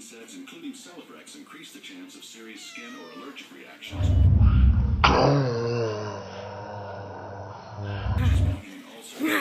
NSAIDs, including Celebrex, increase the chance of serious skin or allergic reactions. Also